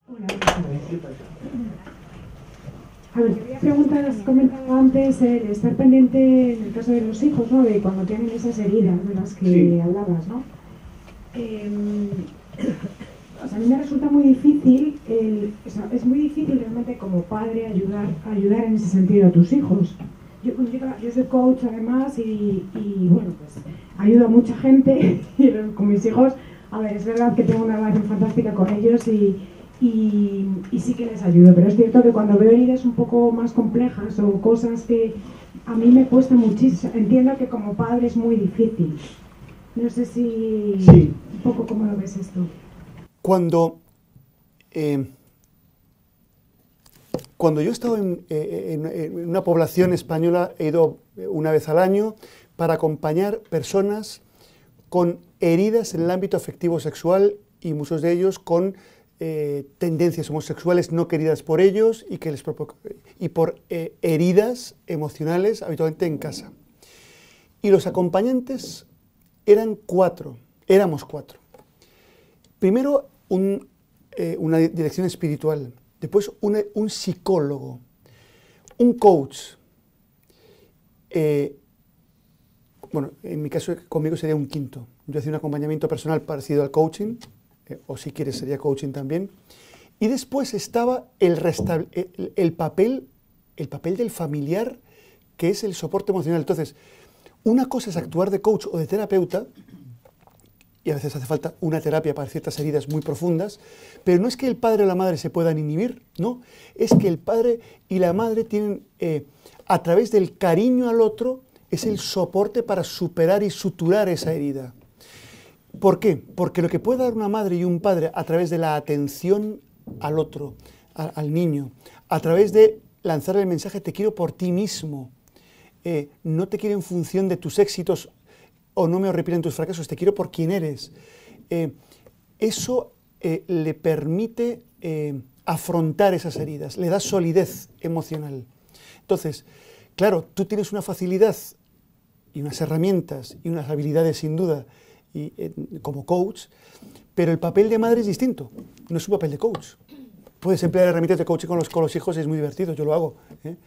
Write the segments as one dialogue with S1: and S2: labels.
S1: Hola, a ver, quería preguntar, has comentado antes el estar pendiente en el caso de los hijos, ¿no? De cuando tienen esas heridas de las que sí hablabas, ¿no? O sea, a mí me resulta muy difícil, o sea, es muy difícil realmente como padre ayudar en ese sentido a tus hijos. Yo soy coach además y bueno, pues ayudo a mucha gente y con mis hijos, a ver, es verdad que tengo una relación fantástica con ellos y sí que les ayudo, pero es cierto que cuando veo heridas un poco más complejas o cosas que a mí me cuesta muchísimo, entiendo que como padre es muy difícil. No sé si sí, un poco cómo lo ves esto.
S2: Cuando, eh, cuando yo he estado en una población española, he ido una vez al año para acompañar personas con heridas en el ámbito afectivo sexual y muchos de ellos con tendencias homosexuales no queridas por ellos y por heridas emocionales habitualmente en casa. Y los acompañantes eran éramos cuatro. Primero una dirección espiritual, después un psicólogo, un coach. Bueno, en mi caso conmigo sería un quinto. Yo hacía un acompañamiento personal parecido al coaching, o si quieres sería coaching también. Y después estaba el papel del familiar, que es el soporte emocional. Entonces, una cosa es actuar de coach o de terapeuta, y a veces hace falta una terapia para ciertas heridas muy profundas, pero no es que el padre o la madre se puedan inhibir, no, es que el padre y la madre tienen, a través del cariño al otro, es el soporte para superar y suturar esa herida. ¿Por qué? Porque lo que puede dar una madre y un padre a través de la atención al otro, al niño, a través de lanzarle el mensaje te quiero por ti mismo, no te quiero en función de tus éxitos o no me horripilen tus fracasos, te quiero por quien eres. Eso le permite afrontar esas heridas, le da solidez emocional. Entonces, claro, tú tienes una facilidad y unas herramientas y unas habilidades sin duda como coach, pero el papel de madre es distinto, no es un papel de coach. Puedes emplear herramientas de coaching con los hijos, es muy divertido, yo lo hago.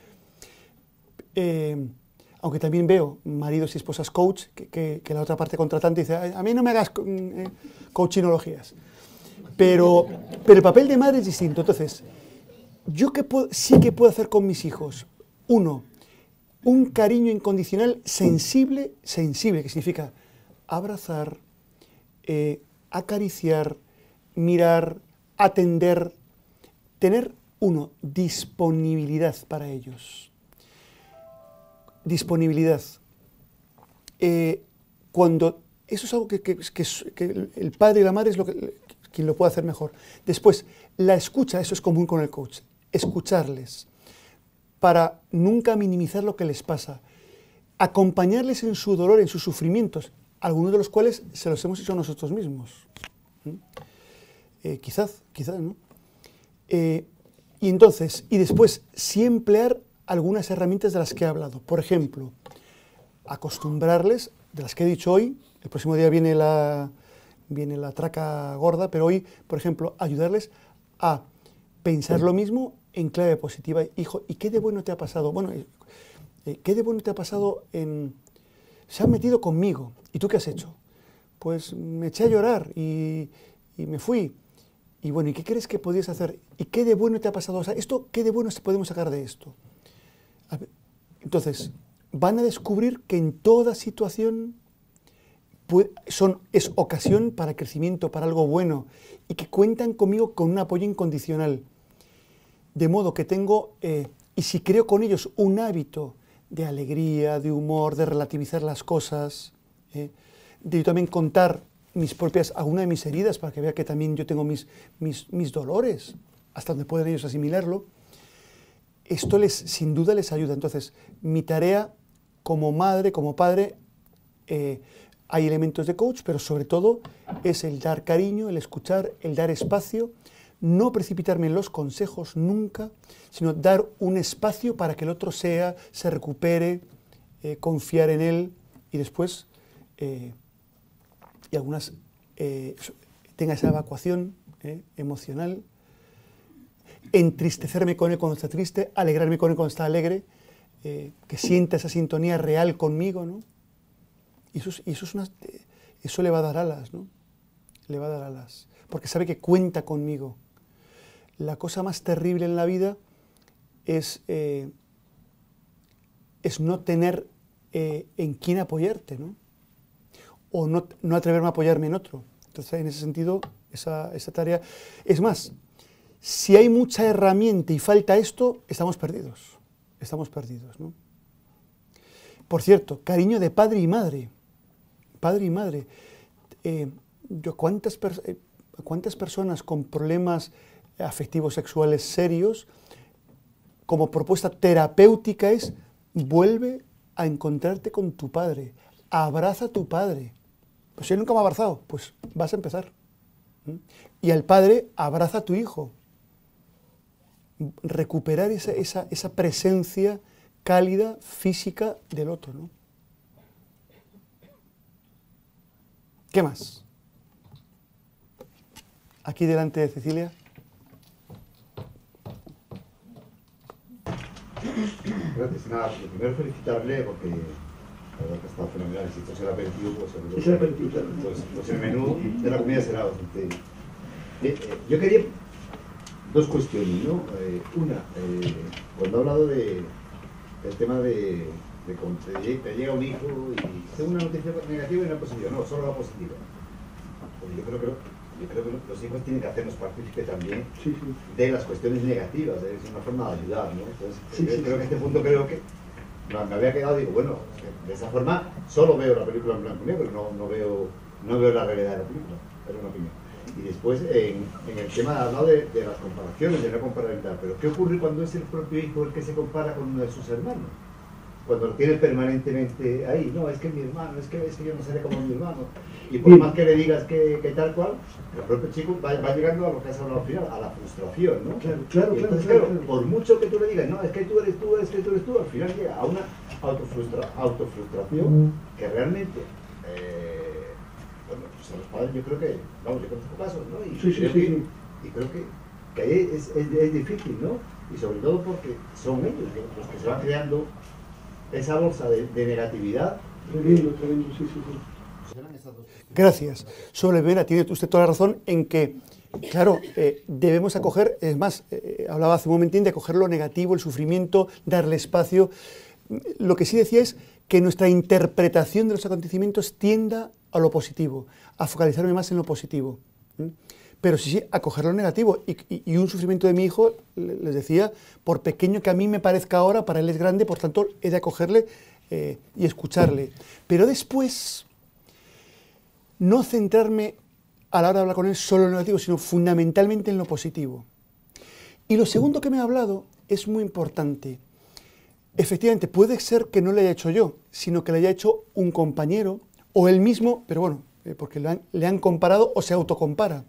S2: Aunque también veo maridos y esposas coach, que la otra parte contratante dice, a mí no me hagas coachinologías. Pero el papel de madre es distinto. Entonces, ¿yo sí que puedo hacer con mis hijos? Uno, un cariño incondicional sensible, que significa abrazar, acariciar, mirar, atender, tener, disponibilidad para ellos. Disponibilidad. Cuando eso es algo que el padre y la madre es quien lo puede hacer mejor. Después, la escucha, eso es común con el coach, escucharles para nunca minimizar lo que les pasa, acompañarles en su dolor, en sus sufrimientos, algunos de los cuales se los hemos hecho nosotros mismos. Quizás, ¿no? Y después, sí emplear algunas herramientas de las que he hablado. Por ejemplo, acostumbrarles, de las que he dicho hoy, el próximo día viene la traca gorda, pero hoy, por ejemplo, ayudarles a pensar lo mismo en clave positiva. Hijo, ¿y qué de bueno te ha pasado? Bueno, ¿qué de bueno te ha pasado se han metido conmigo? ¿Y tú qué has hecho? Pues me eché a llorar y me fui. Y bueno, ¿y qué crees que podías hacer? ¿Y qué de bueno te ha pasado? O sea, ¿qué de bueno podemos sacar de esto? Entonces, van a descubrir que en toda situación es ocasión para crecimiento, para algo bueno, y que cuentan conmigo con un apoyo incondicional. De modo que tengo, y si creo con ellos un hábito de alegría, de humor, de relativizar las cosas, de yo también contar alguna de mis heridas para que vea que también yo tengo mis dolores, hasta donde pueden ellos asimilarlo, esto sin duda les ayuda. Entonces, mi tarea como madre, como padre, hay elementos de coach, pero sobre todo es el dar cariño, el escuchar, el dar espacio, no precipitarme en los consejos nunca, sino dar un espacio para que el otro se recupere, confiar en él y después tenga esa evacuación emocional entristecerme con él cuando está triste, alegrarme con él cuando está alegre, que sienta esa sintonía real conmigo, ¿no? Y eso le va a dar alas, ¿no? Le va a dar alas, porque sabe que cuenta conmigo. La cosa más terrible en la vida es no tener en quién apoyarte, ¿no? O no atreverme a apoyarme en otro. Entonces, en ese sentido, esa tarea... Es más, si hay mucha herramienta y falta esto, estamos perdidos. Estamos perdidos, ¿no? Por cierto, cariño de padre y madre. Padre y madre. ¿Cuántas personas con problemas afectivos sexuales serios, como propuesta terapéutica es: vuelve a encontrarte con tu padre, abraza a tu padre? Pues si él nunca me ha abrazado, pues vas a empezar. Y al padre, abraza a tu hijo. Recuperar esa presencia cálida, física del otro, ¿no? ¿Qué más? Aquí delante de Cecilia.
S3: Gracias. Nada, lo primero felicitarle porque la verdad que ha estado fenomenal. Si esto será aperitivo, pues el menú de la comida será bastante... yo quería dos cuestiones, ¿no? Una, cuando ha hablado del tema de cuando te llega un hijo y tengo una noticia negativa y una positiva, no, solo la positiva. Pues yo creo que los hijos tienen que hacernos partícipe también de las cuestiones negativas, es una forma de ayudar, ¿no? Entonces, creo que en este punto me había quedado, digo, bueno, de esa forma solo veo la película en blanco y negro, no veo la realidad de la película, pero una opinión. Y después, en el tema ha hablado de las comparaciones, de no comparar y tal, pero ¿qué ocurre cuando es el propio hijo el que se compara con uno de sus hermanos? Cuando lo tiene permanentemente ahí, no, es que mi hermano, es que yo no seré como mi hermano. Y por más que le digas que tal cual, el propio chico va llegando a lo que has hablado al final, a la frustración, ¿no? Claro. Por mucho que tú le digas, no, es que tú eres tú, al final llega a una autofrustración que realmente, bueno, pues a los padres yo creo que, vamos, yo conozco casos, ¿no? Y creo que ahí es difícil, ¿no? Y sobre todo porque son ellos los que se van creando esa bolsa de negatividad.
S2: Tremendo, sí. Gracias. Sobre Vera, tiene usted toda la razón en que, claro, debemos acoger, es más, hablaba hace un momentín de acoger lo negativo, el sufrimiento, darle espacio. Lo que sí decía es que nuestra interpretación de los acontecimientos tienda a lo positivo, a focalizarme más en lo positivo. Pero sí, acoger lo negativo. Y un sufrimiento de mi hijo, les decía, por pequeño que a mí me parezca ahora, para él es grande, por tanto, he de acogerle y escucharle. Pero después, no centrarme a la hora de hablar con él solo en lo negativo, sino fundamentalmente en lo positivo. Y lo segundo que me ha hablado es muy importante. Efectivamente, puede ser que no le haya hecho yo, sino que le haya hecho un compañero, o él mismo, pero bueno, porque le han comparado o se autocompara.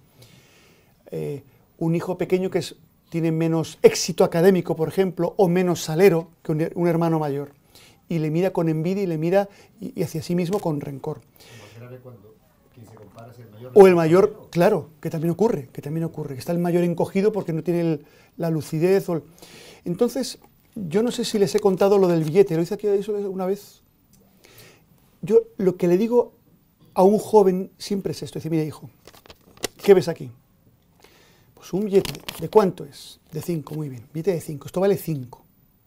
S2: Un hijo pequeño que tiene menos éxito académico, por ejemplo, o menos salero que un hermano mayor, y le mira con envidia y le mira y hacia sí mismo con rencor.
S4: Más grave cuando quien se compara es el mayor.
S2: O el mayor, claro, que también ocurre, que está el mayor encogido porque no tiene la lucidez. Entonces, yo no sé si les he contado lo del billete, lo hice aquí una vez. Yo lo que le digo a un joven siempre es esto, dice, mira hijo, ¿qué ves aquí? Pues un billete, ¿de cuánto es? De 5, muy bien, billete de 5, esto vale 5.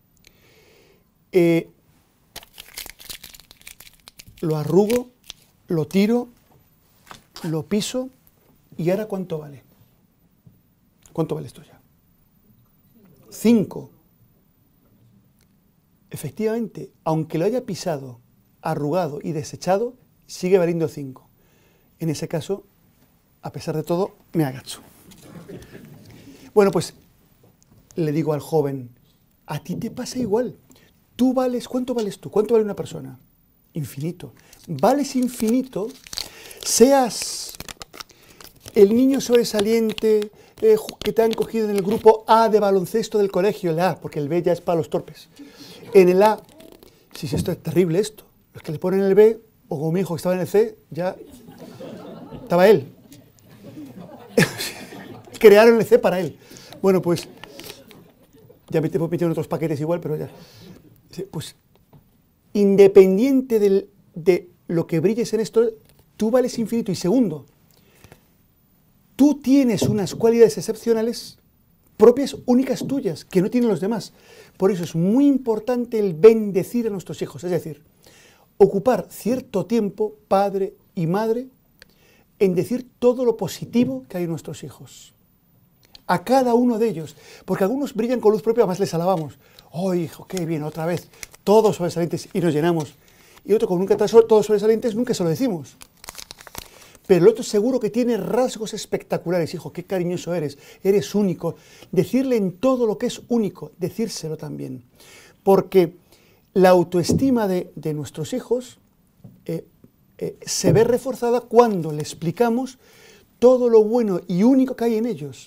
S2: Lo arrugo, lo tiro, lo piso, ¿y ahora cuánto vale? ¿Cuánto vale esto ya? 5. Efectivamente, aunque lo haya pisado, arrugado y desechado, sigue valiendo 5. En ese caso, a pesar de todo, me agacho. Bueno, pues le digo al joven, a ti te pasa igual. Tú vales, ¿cuánto vales tú? ¿Cuánto vale una persona? Infinito. Vales infinito, seas el niño sobresaliente que te han cogido en el grupo A de baloncesto del colegio, el A, porque el B ya es para los torpes. En el A, si esto es terrible esto, los que le ponen el B, o como mi hijo que estaba en el C, ya estaba él. Crearon el C para él. Bueno, pues ya me tengo metido en otros paquetes igual, pero ya. Pues, independiente de lo que brilles en esto, tú vales infinito. Y segundo, tú tienes unas cualidades excepcionales propias, únicas tuyas, que no tienen los demás. Por eso es muy importante el bendecir a nuestros hijos, es decir, ocupar cierto tiempo, padre y madre, en decir todo lo positivo que hay en nuestros hijos. A cada uno de ellos, porque algunos brillan con luz propia, más les alabamos. ¡Oh, hijo, qué bien, otra vez! Todos sobresalientes y nos llenamos. Y otro, como nunca trae todos sobresalientes, nunca se lo decimos. Pero el otro seguro que tiene rasgos espectaculares. Hijo, qué cariñoso eres único. Decirle en todo lo que es único, decírselo también. Porque la autoestima de nuestros hijos se ve reforzada cuando le explicamos todo lo bueno y único que hay en ellos.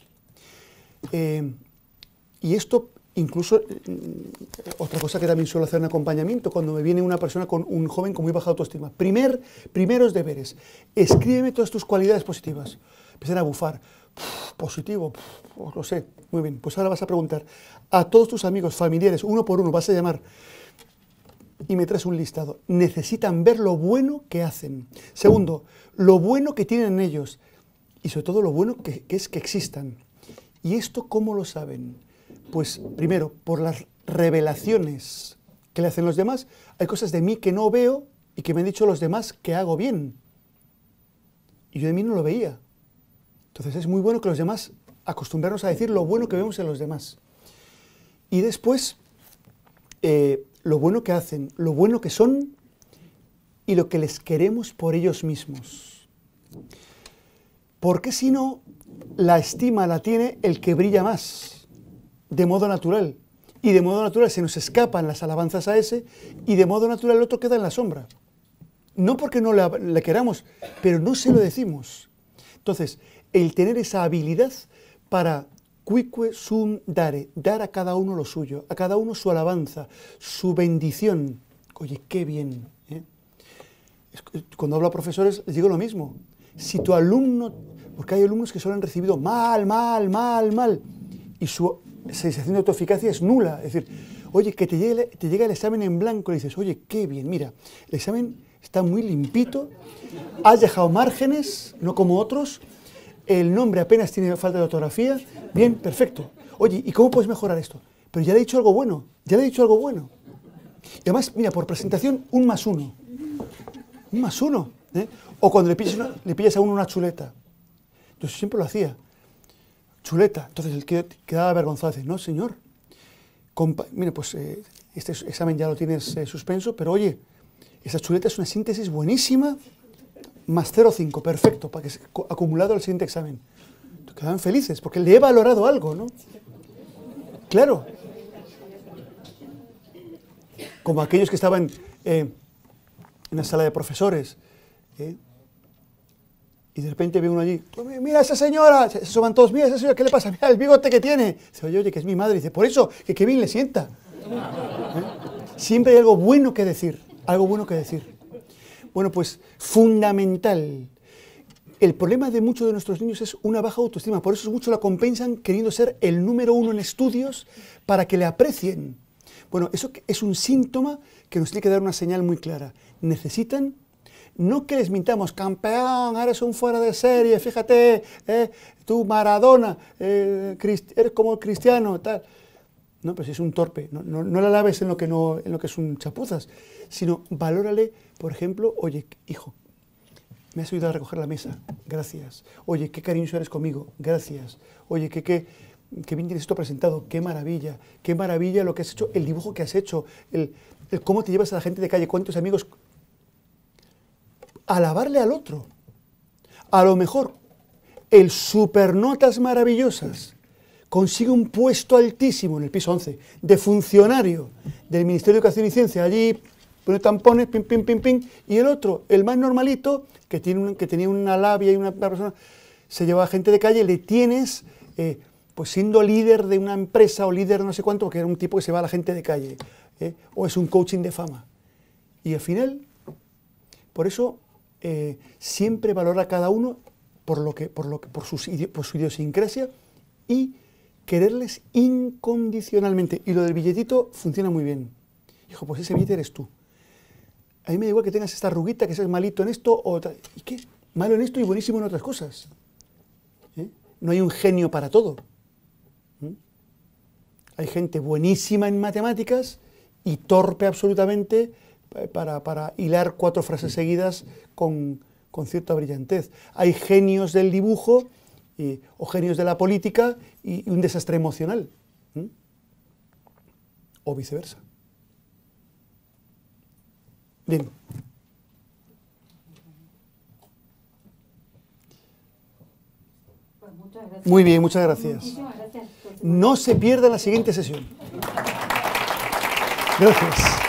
S2: Y esto, incluso, otra cosa que también suelo hacer en acompañamiento, cuando me viene una persona con un joven con muy baja autoestima. Primeros deberes, escríbeme todas tus cualidades positivas. Empiezan a bufar, positivo, lo sé, muy bien. Pues ahora vas a preguntar a todos tus amigos, familiares, uno por uno, vas a llamar y me traes un listado. Necesitan ver lo bueno que hacen. Segundo, lo bueno que tienen en ellos y sobre todo lo bueno que es que existan. ¿Y esto cómo lo saben? Pues primero, por las revelaciones que le hacen los demás. Hay cosas de mí que no veo y que me han dicho los demás que hago bien. Y yo de mí no lo veía. Entonces es muy bueno que los demás acostumbrarnos a decir lo bueno que vemos en los demás. Y después, lo bueno que hacen, lo bueno que son y lo que les queremos por ellos mismos. Porque si no, la estima la tiene el que brilla más, de modo natural. Y de modo natural se nos escapan las alabanzas a ese, y de modo natural el otro queda en la sombra. No porque no le queramos, pero no se lo decimos. Entonces, el tener esa habilidad para cuique sum dare, dar a cada uno lo suyo, a cada uno su alabanza, su bendición. Oye, qué bien. Cuando hablo a profesores les digo lo mismo. Si tu alumno, porque hay alumnos que solo han recibido mal, y su sensación de autoeficacia es nula. Es decir, oye, que te llega el examen en blanco y dices, oye, qué bien, mira, el examen está muy limpito, has dejado márgenes, no como otros, el nombre apenas tiene falta de ortografía, bien, perfecto. Oye, ¿y cómo puedes mejorar esto? Pero ya le he dicho algo bueno, Y además, mira, por presentación, un más uno. O cuando le pillas a uno una chuleta. Yo siempre lo hacía. Chuleta. Entonces él quedaba avergonzado. Dice, no, señor. Mira, pues este examen ya lo tienes suspenso, pero oye, esa chuleta es una síntesis buenísima, más 0,5, perfecto, para que sea acumulado al siguiente examen. Quedaban felices, porque le he valorado algo, ¿no? Claro. Como aquellos que estaban en la sala de profesores, y de repente ve uno allí, mira a esa señora, se asoman todos, mira a esa señora, ¿qué le pasa? Mira el bigote que tiene. Dice, oye, que es mi madre. Dice, por eso, que qué bien le sienta. Siempre hay algo bueno que decir, Bueno, pues fundamental. El problema de muchos de nuestros niños es una baja autoestima, por eso muchos la compensan queriendo ser el número uno en estudios para que le aprecien. Bueno, eso es un síntoma que nos tiene que dar una señal muy clara. Necesitan, no que les mintamos, campeón, eres un fuera de serie, fíjate, tú Maradona, eres como Cristiano, tal. No, pues es un torpe, no la laves en lo que es un chapuzas, sino valórale, por ejemplo, oye, hijo, me has ayudado a recoger la mesa, gracias. Oye, qué cariñoso eres conmigo, gracias. Oye, qué bien tienes esto presentado, qué maravilla lo que has hecho, el dibujo que has hecho, el cómo te llevas a la gente de calle, cuántos amigos. Alabarle al otro. A lo mejor, el supernotas maravillosas consigue un puesto altísimo en el piso 11 de funcionario del Ministerio de Educación y Ciencia, allí pone tampones, pim, y el otro, el más normalito, que tenía una labia y una persona, se lleva a gente de calle, le tienes, pues siendo líder de una empresa o líder de no sé cuánto, porque era un tipo que se va a la gente de calle, o es un coaching de fama. Y al final, por eso, siempre valora a cada uno por su idiosincrasia y quererles incondicionalmente. Y lo del billetito funciona muy bien. Hijo, pues ese billete eres tú. A mí me da igual que tengas esta arruguita, que seas malito en esto, o ¿y qué? Malo en esto y buenísimo en otras cosas. No hay un genio para todo. Hay gente buenísima en matemáticas y torpe absolutamente para hilar 4 frases seguidas con cierta brillantez. Hay genios del dibujo o genios de la política y un desastre emocional. O viceversa. Bien.
S5: Pues muchas gracias.
S2: Muy bien, muchas gracias.
S5: Muchísimas gracias.
S2: No se pierda la siguiente sesión. Gracias.